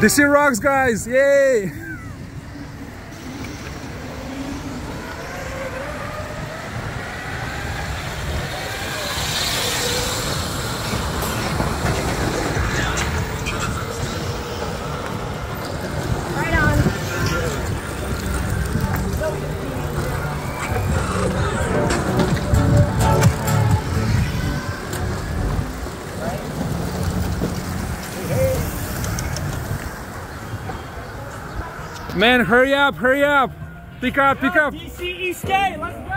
DC rocks, guys! Yay! Right on. Man, hurry up, hurry up! Pick up, pick up! DC East Gate, let's go!